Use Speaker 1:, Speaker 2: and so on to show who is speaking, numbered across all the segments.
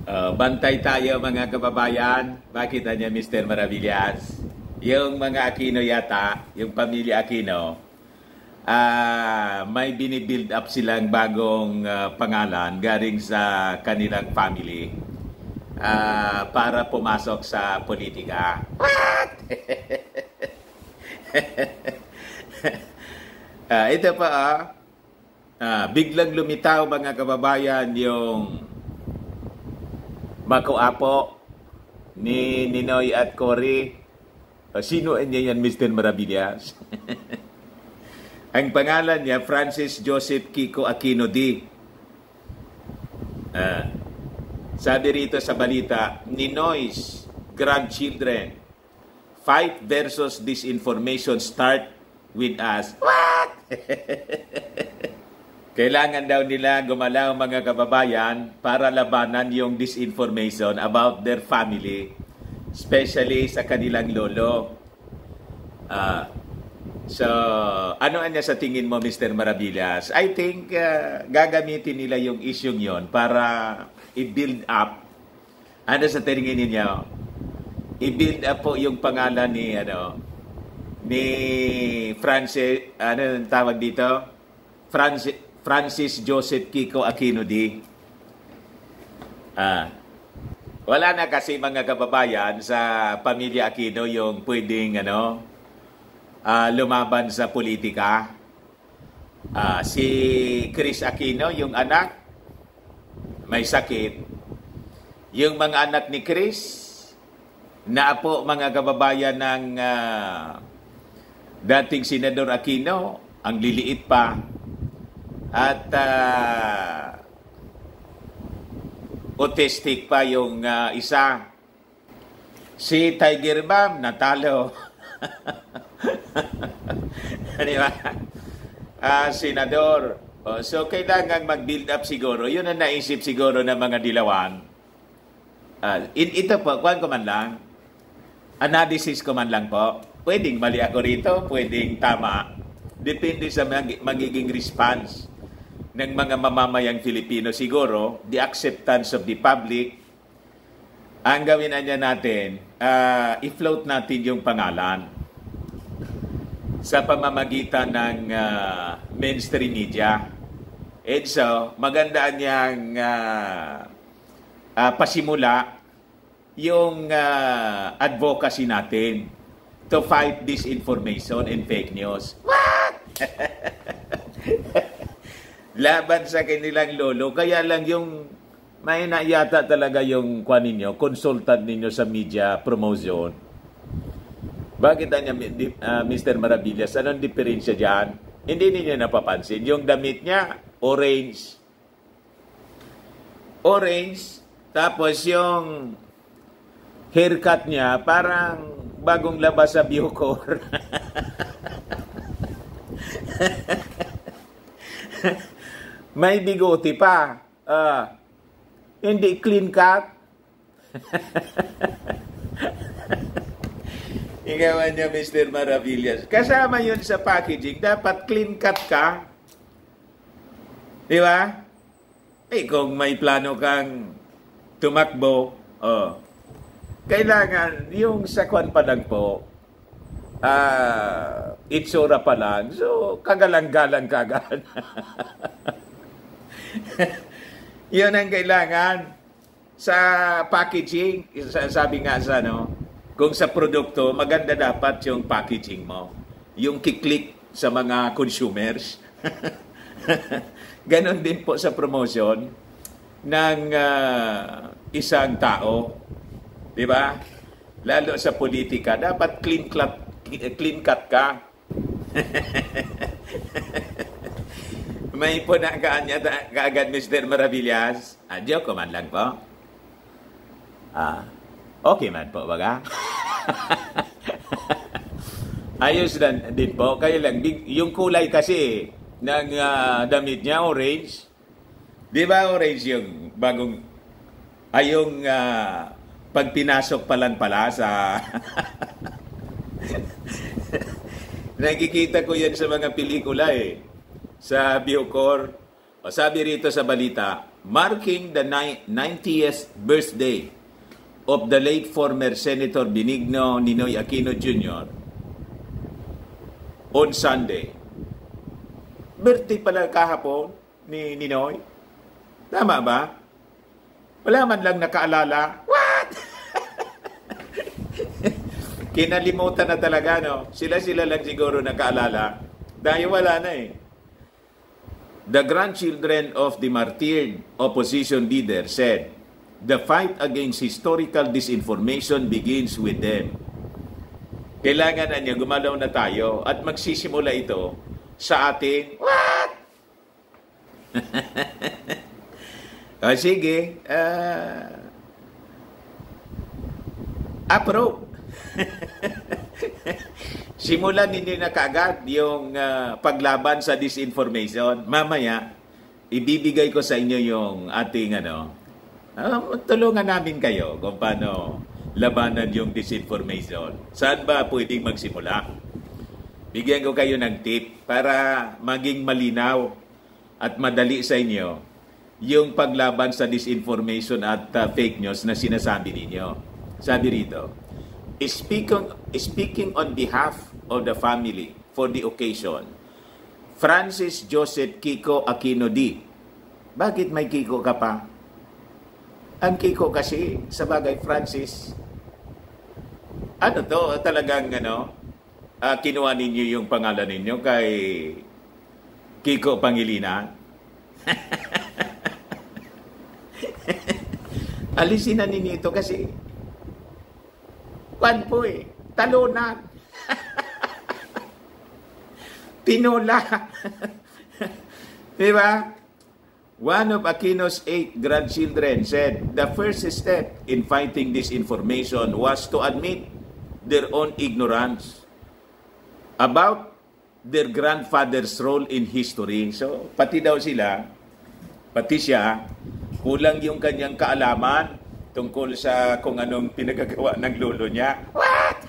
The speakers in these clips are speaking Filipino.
Speaker 1: Bantay tayo mga kababayan. Makita niya Mr. Maravillas. Yung mga Aquino yata, yung pamilya Aquino, may binibuild up silang bagong pangalan galing sa kanilang family para pumasok sa politika. What? Ito pa biglang lumitaw mga kababayan yung Mako-apo ni Ninoy at Cory. Sino niya yan, Mr. Maravillas? Ang pangalan niya, Francis Joseph Kiko Aquino D. Sabi rito sa balita, Ninoy's grandchildren, fight versus disinformation start with us. What? Kailangan daw nila gumalaw mga kababayan para labanan yung disinformation about their family, especially sa kanilang lolo. So, ano niya sa tingin mo, Mr. Maravillas? I think gagamitin nila yung issue yon para i-build up. Ano sa tingin ninyo? I-build up po yung pangalan ni Francis, ano tawag dito? Francis Joseph Kiko Aquino D. Wala na kasi mga kababayan sa pamilya Aquino yung pwedeng lumaban sa politika. Si Chris Aquino, yung anak, may sakit. Yung mga anak ni Chris, na po mga kababayan ng dating Senador Aquino, ang liliit pa. At autistic pa yung isa. Si Tiger Bomb natalo. Di ba? Senador. So kailangan mag-build up siguro. Yun ang naisip siguro ng mga dilawan. Ito po, kuhan ko man lang. Analysis ko man lang po. Pwedeng mali ako rito, pwedeng tama. Depende sa magiging response ng mga mamamayang Filipino siguro, the acceptance of the public. Ang gawin niya natin, i-float natin yung pangalan sa pamamagitan ng mainstream media. And so, maganda niyang pasimula yung advocacy natin to fight disinformation and fake news. What? Laban sa kanilang lolo. Kaya lang yung may yata talaga yung kwan ninyo, consultant ninyo sa media promotion. Bakit niya, Mr. Maravillas, anong diferensya dyan? Hindi ninyo napapansin. Yung damit niya, orange. Orange. Tapos yung haircut niya, parang bagong labas sa Bucor. May bigote pa. Hindi clean cut. Ikaw niya, Mr. Maravillas. Kasama yun sa packaging. Dapat clean cut ka. Di ba? Kung may plano kang tumakbo, kailangan yung sakwan pa lang po, itsura pa lang. So, kagalang-galang kagad. Yun ang kailangan sa packaging. Sabi nga sa kung sa produkto, maganda dapat yung packaging mo. Yung kiklik sa mga consumers. Ganon din po sa promotion ng isang tao. Di ba? Lalo sa politika, dapat clean cut ka. May po na kaagad, Mr. Maravillas. Joke man lang po. Okay man po, baga? Ayos din po. Kaya lang, yung kulay kasi ng damit niya, orange. Di ba orange yung bagong, yung pag pinasok pa lang pala sa... Nakikita ko yan sa mga pelikula sa Bucor. O sabi rito sa balita, marking the 90th birthday of the late former Senator Benigno Ninoy Aquino Jr. on Sunday. Birthday pala kahapon ni Ninoy. Tama ba? Wala man lang nakaalala. What? Kinalimutan na talaga, no? Sila lang siguro nakaalala. Dahil wala na eh. The grandchildren of the martyred opposition leader said, the fight against historical disinformation begins with them. Kailangan na niya, gumalaw na tayo at magsisimula ito sa ating, what? O sige, approve. Simulan ninyo na kaagad yung paglaban sa disinformation. Mamaya, ibibigay ko sa inyo yung ating tulungan namin kayo kung paano labanan yung disinformation. Saan ba pwedeng magsimula? Bigyan ko kayo ng tip para maging malinaw at madali sa inyo yung paglaban sa disinformation at fake news na sinasabi ninyo. Sabi rito, speaking on behalf of the family for the occasion, Francis Joseph Kiko Aquino D. Bakit may Kiko ka pa? Ang Kiko kasi, sa bagay Francis, talagang kinuha ninyo yung pangalan ninyo kay Kiko Pangilinan. Alisin na ninyo ito kasi talunan. Tinola. Diba? One of Aquino's 8 grandchildren said, the first step in fighting disinformation was to admit their own ignorance about their grandfather's role in history. So, pati siya, kulang yung kanyang kaalaman tungkol sa kung anong pinagagawa ng lolo niya. What?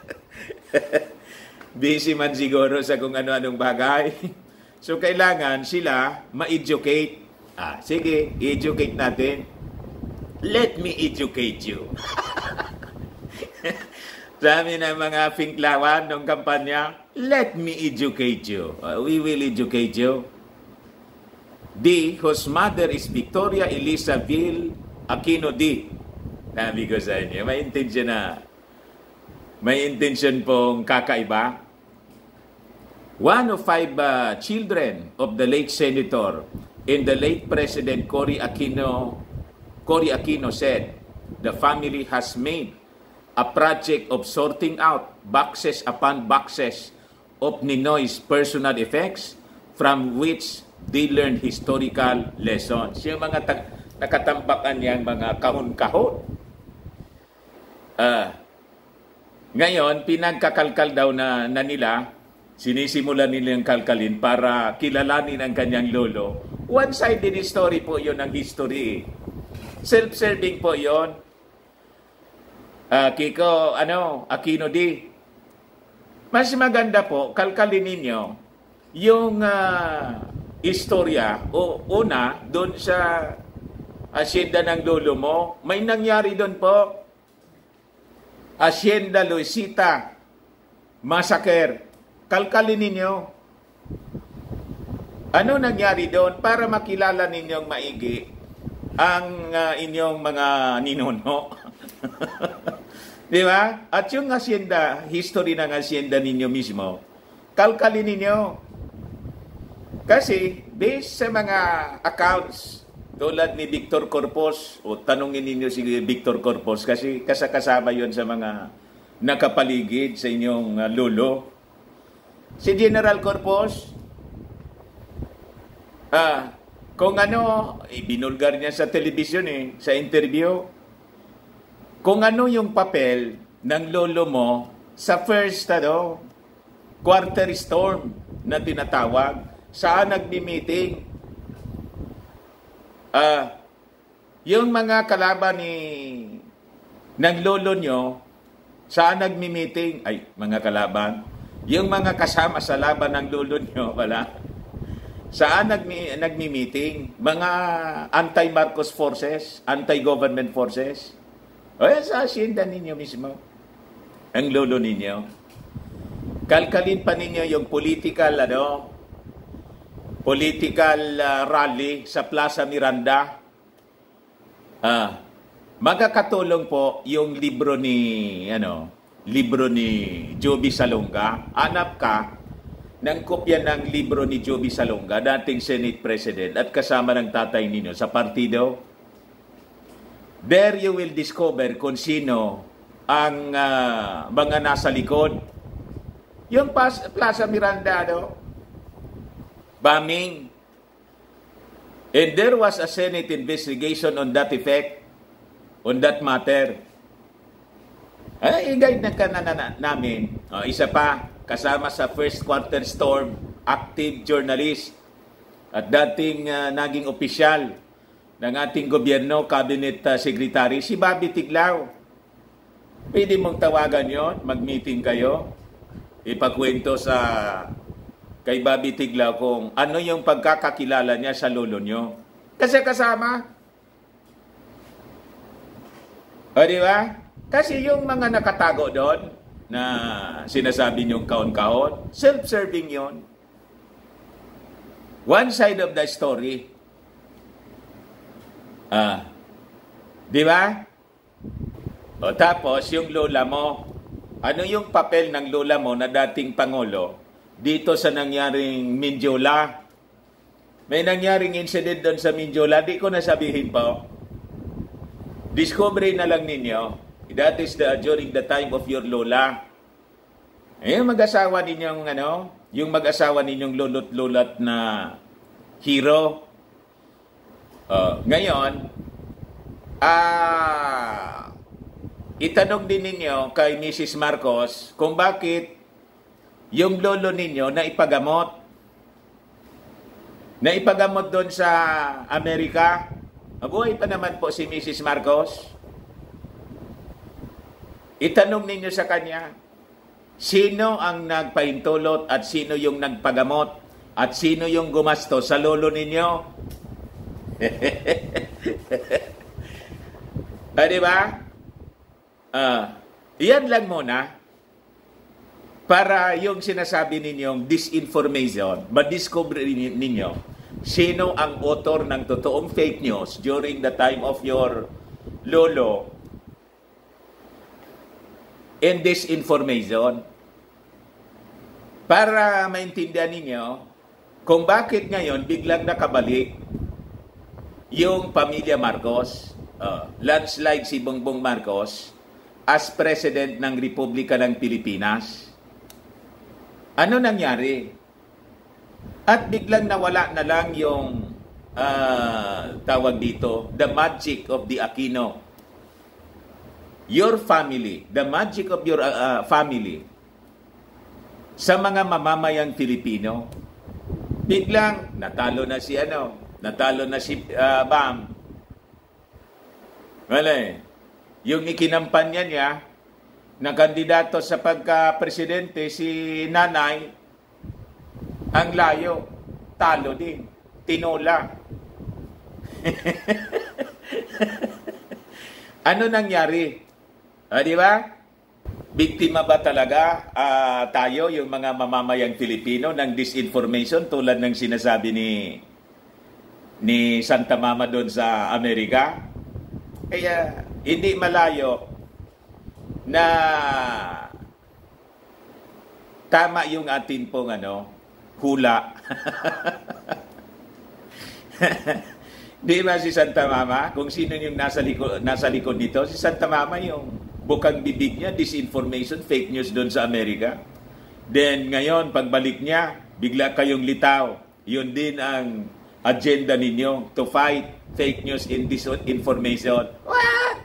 Speaker 1: Busy man siguro sa kung ano-anong bagay. So, kailangan sila ma-educate. Sige, educate natin. Let me educate you. Sabi ng mga pinklawan ng kampanya, let me educate you. We will educate you. D, whose mother is Victoria Elizabeth Aquino D. Sabi ko sa inyo, may intention pong kakaiba. One of 5 children of the late senator and the late President Cory Aquino said, the family has made a project of sorting out boxes upon boxes of Ninoy's personal effects from which they learned historical lessons. Yung mga nakatambakan niyang mga kahon-kahon. Ngayon, pinagkakalkal daw na nila, sinisimulan nilang kalkalin para kilalanin ang kanyang lolo. One-sided story po yun ang history. Self-serving po yun. Kiko, Aquino D. Mas maganda po, kalkalin ninyo yung istorya o una doon sa asyenda ng lolo mo. May nangyari doon po. Hacienda Luisita Massacre. Kalkalin ninyo. Ano nangyari doon para makilala ninyong maigi ang inyong mga ninuno? Di ba? At yung hacienda, history ng hacienda ninyo mismo, kalkalin ninyo. Kasi, based sa mga accounts, tulad ni Victor Corpus, o tanungin ninyo si Victor Corpus, kasi kasama yon sa mga nakapaligid sa inyong lolo. Si General Corpus, kung binulgar niya sa television sa interview, kung ano yung papel ng lolo mo sa first quarter storm na tinatawag, saan nagmi-meeting? Yung mga kalaban ng lolo nyo, saan nagmi-meeting? Ay, mga kalaban. Yung mga kasama sa laban ng lolo nyo, wala. Saan nagmi-meeting? Mga anti-Marcos forces, anti-government forces. O yan sa asyenda ninyo mismo. Ang lolo ninyo. Kalkalin pa ninyo yung political rally sa Plaza Miranda. Magkakatulong po yung libro ni Joby Salonga. Hanap ka ng kopya ng libro ni Joby Salonga, dating Senate President at kasama ng tatay ninyo sa partido. There you will discover kung sino ang mga nasa likod. Yung Plaza Miranda, bombing. And there was a Senate investigation on that effect, on that matter. Ay, guide na namin. Isa pa, kasama sa first quarter storm, active journalist at dating naging opisyal ng ating gobyerno, cabinet secretary, si Bobby Tiglao. Pwede mong tawagan yon, mag-meeting kayo, ipakwento kay Bobby Tiglao kung ano yung pagkakakilala niya sa lolo nyo. Kasi kasama. O di ba? Kasi yung mga nakatago doon na sinasabi niyong kaon-kaon, self-serving yon. One side of the story. Di ba? O tapos, yung lola mo, ano yung papel ng lola mo na dating Pangulo dito sa nangyaring Mindiola? May nangyaring incident doon sa Mindiola, di ko nasabihin po. Discovery na lang ninyo. That is during the time of your lola. Yung mag-asawa ninyong yung mag-asawa ninyong lulot-lulat na hero. Ngayon, itanong din ninyo kay Mrs. Marcos kung bakit yung lolo ninyo na ipagamot doon sa Amerika. Mabuhay pa naman po si Mrs. Marcos. Itanong ninyo sa kanya, sino ang nagpahintulot at sino yung nagpagamot at sino yung gumasto sa lolo ninyo? Diba? Yan lang muna para yung sinasabi ninyong disinformation, ma-discover ninyo sino ang author ng totoong fake news during the time of your lolo and disinformation. Para maintindihan ninyo kung bakit ngayon biglang nakabalik yung pamilya Marcos, landslide si Bongbong Marcos as President ng Republika ng Pilipinas. Ano nangyari? At biglang nawala na lang yung tawag dito, the magic of the Aquino. Your family, the magic of your family sa mga mamamayang Pilipino. Biglang natalo na si Bam. Wala yung ikinampanya niya na kandidato sa pagka-presidente si Nanay, ang layo, talo din, tinola. Ano nangyari? Di ba? Biktima ba talaga tayo, yung mga mamamayang Pilipino, ng disinformation tulad ng sinasabi ni Santa Mama doon sa Amerika? Kaya hindi malayo na tama yung atin pong hula. Di ba si Santa Mama? Kung sino yung nasa likod nito, si Santa Mama yung bukang bibig niya, disinformation, fake news doon sa Amerika. Then ngayon, pagbalik niya, bigla kayong litaw. Yun din ang agenda ninyo, to fight fake news in disinformation. What?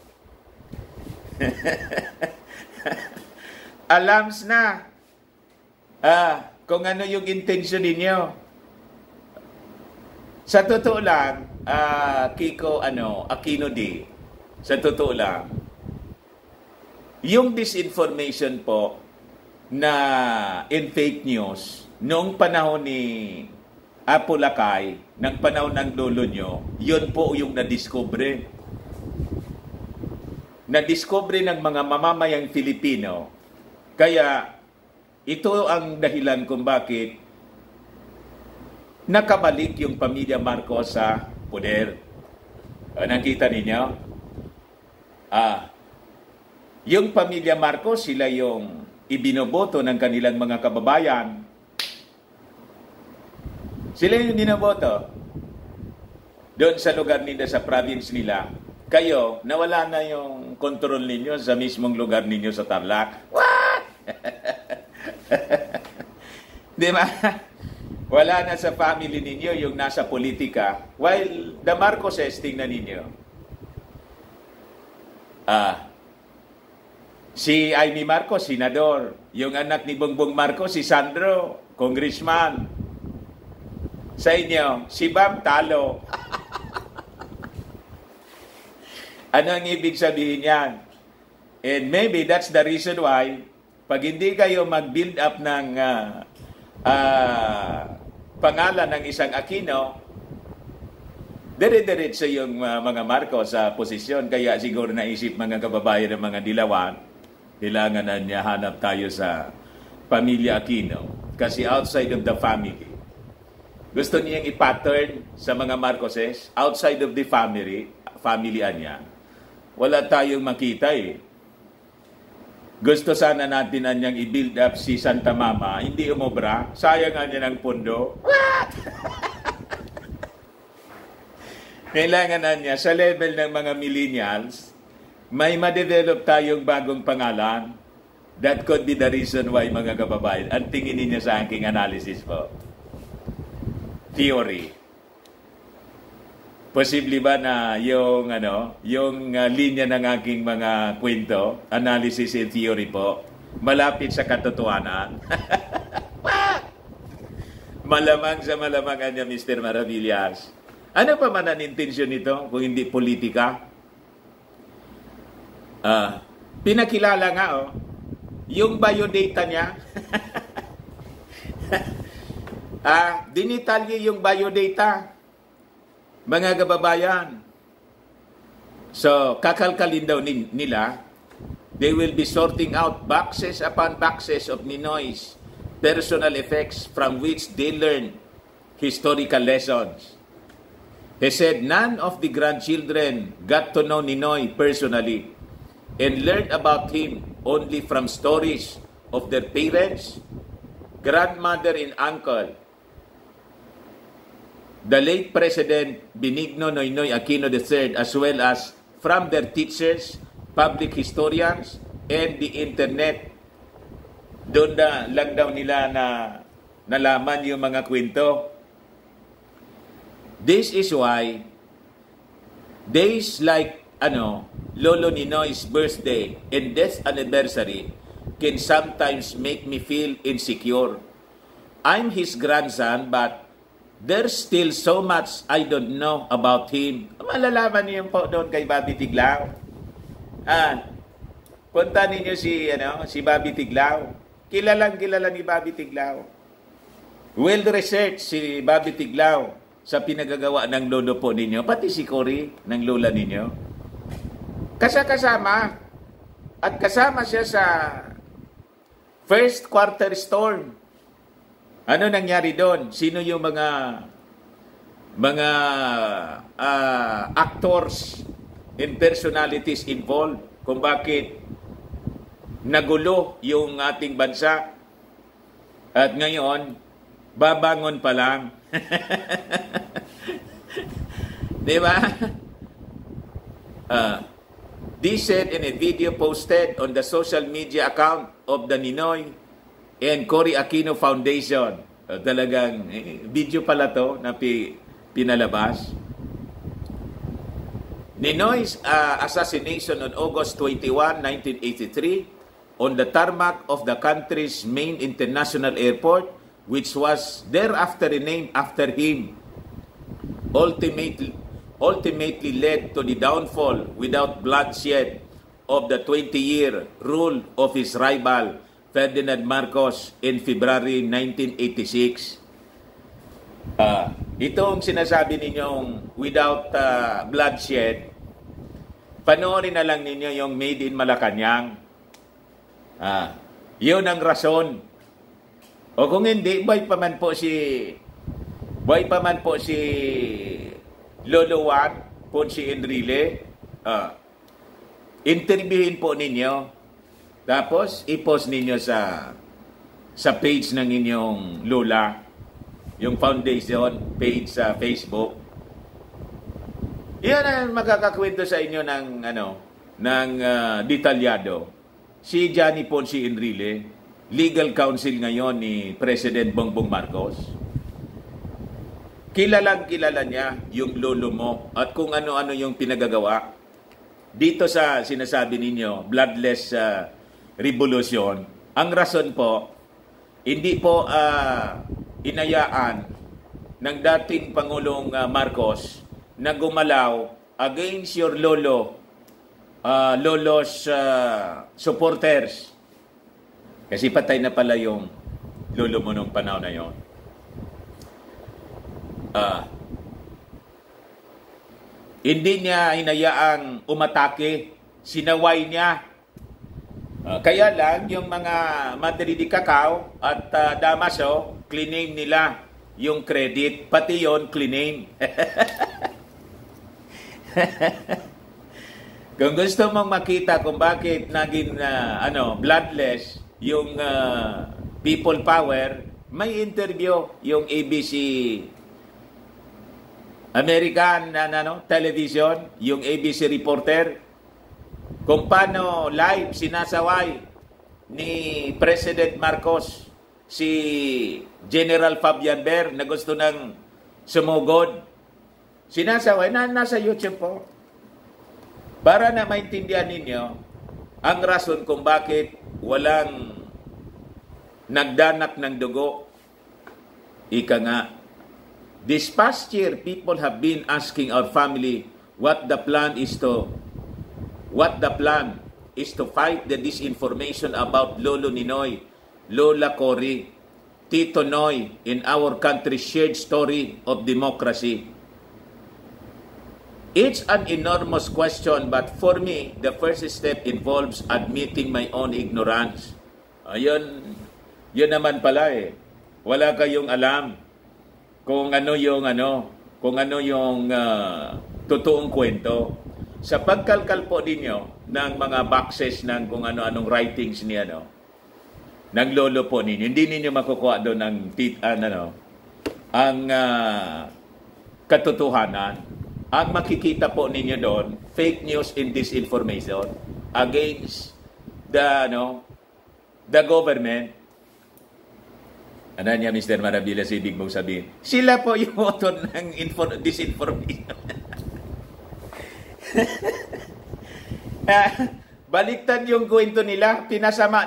Speaker 1: Alams na kung ano yung intention ninyo. Sa totoo lang, Kiko Aquino D, sa totoo lang, yung disinformation po na in fake news noong panahon ni Apolacay, ng panahon ng lolo nyo, yun po yung nadiskubre. Nadiskubre ng mga mamamayang Filipino. Kaya ito ang dahilan kung bakit nakabalik yung pamilya Marcos sa poder. Nakita ninyo? Yung pamilya Marcos, sila yung ibinoboto ng kanilang mga kababayan. Sila yung binoboto. Doon sa lugar nila, sa province nila. Kayo, nawala na yung control ninyo sa mismong lugar ninyo sa Tarlac. What? Di ba? Wala na sa family ninyo yung nasa politika. While the Marcoses, tingnan ninyo. Si Amy Marcos, senador. Yung anak ni Bongbong Marcos, si Sandro, congressman. Sa inyo, si Bam talo. Ano ang ibig sabihin yan? And maybe that's the reason why pag hindi kayo mag-build up ng pangalan ng isang Aquino, dire-diretso yung mga Marcos sa posisyon. Kaya siguro naisip mga kababayan ng mga Dilawan, kailangan na niya hanap tayo sa pamilya Aquino. Kasi outside of the family, gusto niyang i-pattern sa mga Marcoses, outside of the family niya. Wala tayong makita eh. Gusto sana natin niyang i-build up si Santa Mama, hindi umobra, sayang nga niya ng pondo. What? Kailangan na niya, sa level ng mga millennials, may ma-develop tayong bagong pangalan. That could be the reason why, mga kababayan. Ang tingin niyo sa aking analysis po. Theory. Posible ba na yung linya ng aking mga kwento, analysis and theory po, malapit sa katotohanan? Malamang sa malamangan niya, Mr. Maravillas. Ano pa man ang intensyon nito kung hindi politika? Pinakilala nga, yung biodata niya. Dinitalye yung biodata. Mga kababayan, so kakalkalin daw nila, they will be sorting out boxes upon boxes of Ninoy's personal effects from which they learn historical lessons. He said none of the grandchildren got to know Ninoy personally and learned about him only from stories of their parents, grandmother and uncle. The late President Benigno Noynoy Aquino III, as well as from their teachers, public historians, and the internet. Doon na lang daw nila na nalaman yung mga kwento. This is why days like Lolo Ninoy's birthday and death anniversary can sometimes make me feel insecure. I'm his grandson, but there's still so much I don't know about him. Malalaman niyo po doon kay Bobby Tiglao. Punta ninyo si Bobby Tiglao. Kilala ni Bobby Tiglao. Well researched si Bobby Tiglao sa pinagagawa ng lolo po ninyo, pati si Cory ng lola ninyo. Kasama. At kasama siya sa first quarter storm. Ano nangyari doon? Sino yung mga actors and personalities involved? Kung bakit nagulo yung ating bansa. At ngayon, babangon pa lang. Di ba? This said in a video posted on the social media account of the Ninoy and Cory Aquino Foundation. Talagang video pala to na pinalabas. Ninoy's assassination on August 21, 1983 on the tarmac of the country's main international airport, which was thereafter renamed after him, ultimately led to the downfall without bloodshed of the 20-year rule of his rival, Ferdinand Marcos, in February 1986. Itong sinasabi ninyong without bloodshed, panoorin na lang ninyo yung Made in Malacanang. Yun ang rason. O kung hindi, buhay pa man po si Lolo Juan Ponce Enrile. Interviewin po ninyo. Tapos, i-post ninyo sa page ng inyong lola, yung foundation page sa Facebook. Yan ang makakakwento sa inyo ng detalyado. Si Johnny Ponce Enrile, legal counsel ngayon ni President Bongbong Marcos. Kilala niya yung lolo mo at kung ano-ano yung pinagagawa. Dito sa sinasabi ninyo, bloodless revolution, ang rason po, hindi po inayaan ng dating Pangulong Marcos na gumalaw against your lolo's supporters. Kasi patay na pala yung lolo mo nung panahon na yon. Hindi niya hinayaang umatake, sinaway niya. Kaya lang, yung mga Madrid Cacao at Damaso, claim nila yung credit, pati yon claim. Kung gusto mong makita kung bakit naging bloodless yung people power, may interview yung ABC American television, yung ABC reporter, kung paano live sinasaway ni President Marcos si General Fabian Ber na gusto ng sumugod. Sinasaway nasa YouTube po. Para na maintindihan ninyo ang rason kung bakit walang nagdanak ng dugo. Ika nga, this past year, people have been asking our family what the plan is to fight the disinformation about Lolo Ninoy, Lola Cory, Tito Noy in our country's shared story of democracy. It's an enormous question, but for me, the first step involves admitting my own ignorance. Ayun, yun naman pala eh. Wala kayong alam kung ano yung totoong kwento. Sa pagkalkal po ninyo ng mga boxes ng kung ano-anong writings ni ng lolo po ninyo, hindi ninyo makukuha doon ang katotohanan. Ang makikita po ninyo doon, fake news and disinformation against the government. Ano niya, Mr. Marabila, si ibig mong sabihin? Sila po yung author ng disinformation. Baliktad yung kwento nila, pinasama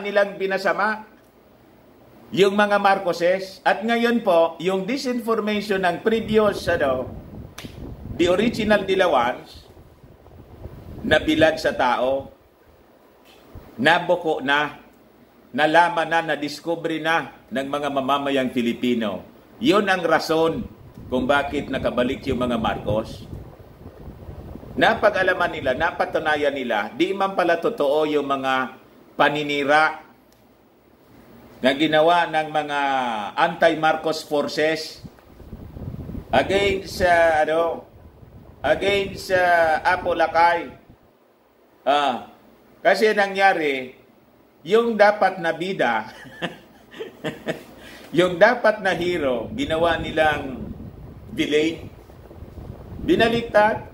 Speaker 1: yung mga Marcoses. At ngayon po, yung disinformation ng previous, the original Dilawans, nabilad sa tao, nabuko na, nalaman na, nadiscovery na ng mga mamamayang Pilipino. Yun ang rason kung bakit nakabalik yung mga Marcos. Napag-alaman nila, napatunayan nila, di man pala totoo yung mga paninira na ginawa ng mga anti-Marcos forces against Apo Lakay. Kasi nangyari, yung dapat na bida, yung dapat na hero, ginawa nilang villain. Binaliktad.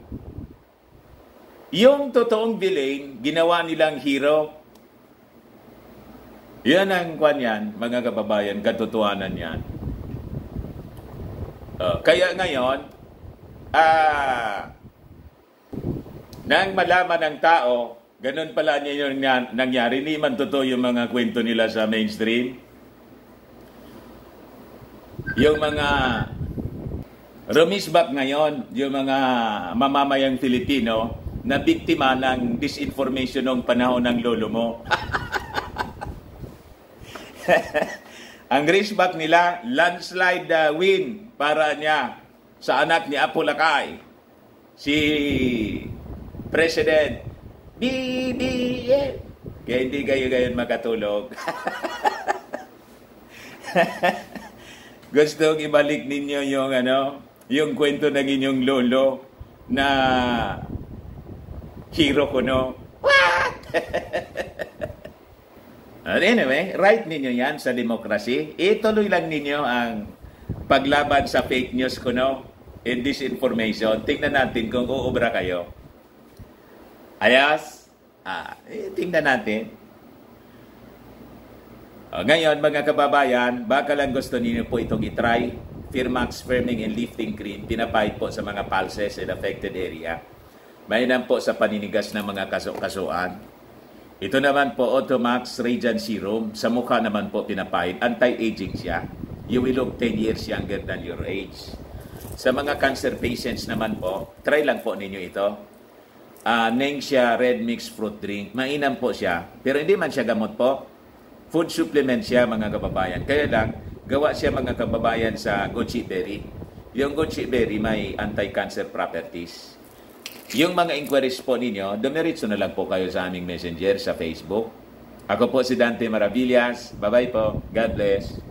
Speaker 1: Yung totoong villain, ginawa nilang hero. Yan ang yan, mga kababayan, katotohanan yan. Kaya ngayon, nang malaman ng tao, ganun pala niya yung nangyari, hindi man totoo yung mga kwento nila sa mainstream. Yung mga rumisbak ngayon, yung mga mamamayang Filipino na biktima ng disinformation ng panahon ng lolo mo. Ang raceback nila, landslide win para niya sa anak ni Apo Lakay, si President BBM. Kaya hindi kayo gayon makatulog. Gusto kong ibalik ninyo yung kwento ng inyong lolo na hero ko, no? What? Anyway, right ninyo yan sa demokrasy. Ituloy lang ninyo ang paglaban sa fake news ko, no? And disinformation. Tingnan natin kung uubra kayo. Ayos? Tingnan natin. Ngayon, mga kababayan, baka lang gusto niyo po itong itry. Firmax Firming and Lifting Cream, pinapahid po sa mga pulses and affected area. Mainam po sa paninigas ng mga kasuan. Ito naman po, Automax Radiant Serum. Sa mukha naman po pinapahid. Anti-aging siya. You will look 10 years younger than your age. Sa mga cancer patients naman po, try lang po ninyo ito. Nengxia Red Mixed Fruit Drink. Mainam po siya. Pero hindi man siya gamot po. Food supplement siya, mga kababayan. Kaya lang, gawa siya, mga kababayan, sa goji berry. Yung goji berry may anti-cancer properties. Yung mga inquiries po ninyo, dumiritso na lang po kayo sa aming messenger sa Facebook. Ako po si Dante Maravillas. Bye-bye po. God bless.